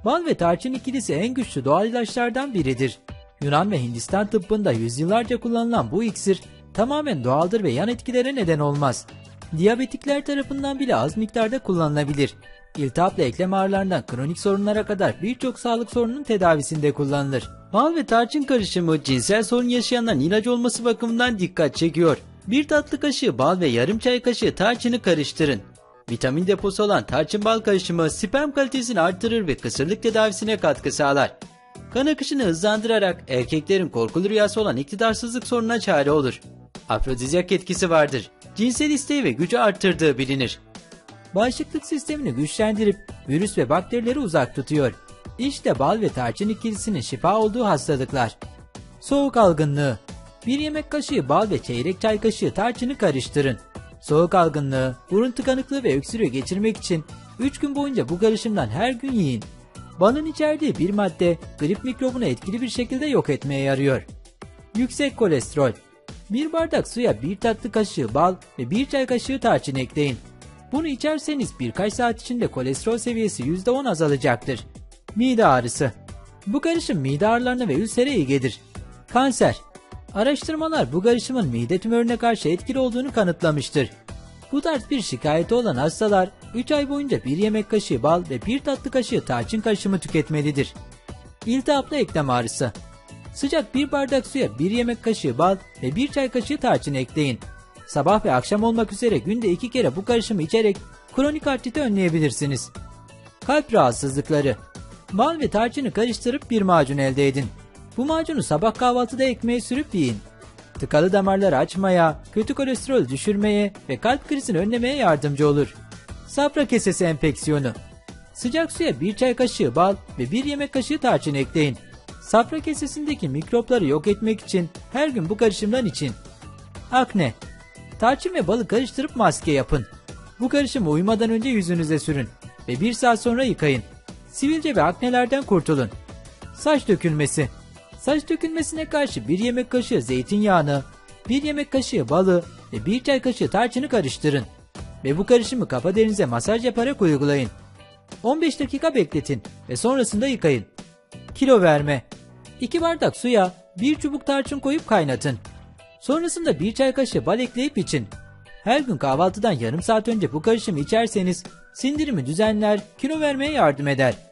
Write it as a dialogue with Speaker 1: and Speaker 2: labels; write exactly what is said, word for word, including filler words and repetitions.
Speaker 1: Bal ve tarçın ikilisi en güçlü doğal ilaçlardan biridir. Yunan ve Hindistan tıbbında yüzyıllarca kullanılan bu iksir tamamen doğaldır ve yan etkilere neden olmaz. Diyabetikler tarafından bile az miktarda kullanılabilir. İltihaplı eklem ağrılarından kronik sorunlara kadar birçok sağlık sorununun tedavisinde kullanılır. Bal ve tarçın karışımı cinsel sorun yaşayanların ilacı olması bakımından dikkat çekiyor. Bir tatlı kaşığı bal ve yarım çay kaşığı tarçını karıştırın. Vitamin deposu olan tarçın bal karışımı sperm kalitesini artırır ve kısırlık tedavisine katkı sağlar. Kan akışını hızlandırarak erkeklerin korkulu rüyası olan iktidarsızlık sorununa çare olur. Afrodizyak etkisi vardır. Cinsel isteği ve gücü arttırdığı bilinir. Bağışıklık sistemini güçlendirip virüs ve bakterileri uzak tutuyor. İşte bal ve tarçın ikilisinin şifa olduğu hastalıklar. Soğuk algınlığı. Bir yemek kaşığı bal ve çeyrek çay kaşığı tarçını karıştırın. Soğuk algınlığı, burun tıkanıklığı ve öksürüğü geçirmek için üç gün boyunca bu karışımdan her gün yiyin. Balın içerdiği bir madde grip mikrobunu etkili bir şekilde yok etmeye yarıyor. Yüksek kolesterol. Bir bardak suya bir tatlı kaşığı bal ve bir çay kaşığı tarçın ekleyin. Bunu içerseniz birkaç saat içinde kolesterol seviyesi yüzde on azalacaktır. Mide ağrısı. Bu karışım mide ağrılarına ve ülsere iyi gelir. Kanser. Araştırmalar bu karışımın mide tümörüne karşı etkili olduğunu kanıtlamıştır. Bu tarz bir şikayeti olan hastalar üç ay boyunca bir yemek kaşığı bal ve bir tatlı kaşığı tarçın karışımı tüketmelidir. İltihaplı eklem ağrısı. Sıcak bir bardak suya bir yemek kaşığı bal ve bir çay kaşığı tarçın ekleyin. Sabah ve akşam olmak üzere günde iki kere bu karışımı içerek kronik artriti önleyebilirsiniz. Kalp rahatsızlıkları. Bal ve tarçını karıştırıp bir macun elde edin. Bu macunu sabah kahvaltıda ekmeğe sürüp yiyin. Tıkalı damarları açmaya, kötü kolesterol düşürmeye ve kalp krizini önlemeye yardımcı olur. Safra kesesi enfeksiyonu. Sıcak suya bir çay kaşığı bal ve bir yemek kaşığı tarçın ekleyin. Safra kesesindeki mikropları yok etmek için her gün bu karışımdan için. Akne. Tarçın ve balı karıştırıp maske yapın. Bu karışımı uyumadan önce yüzünüze sürün ve bir saat sonra yıkayın. Sivilce ve aknelerden kurtulun. Saç dökülmesi. Saç dökülmesine karşı bir yemek kaşığı zeytinyağını, bir yemek kaşığı balı ve bir çay kaşığı tarçını karıştırın. Ve bu karışımı kafa derinize masaj yaparak uygulayın. on beş dakika bekletin ve sonrasında yıkayın. Kilo verme. iki bardak suya bir çubuk tarçın koyup kaynatın. Sonrasında bir çay kaşığı bal ekleyip için. Her gün kahvaltıdan yarım saat önce bu karışımı içerseniz sindirimi düzenler, kilo vermeye yardım eder.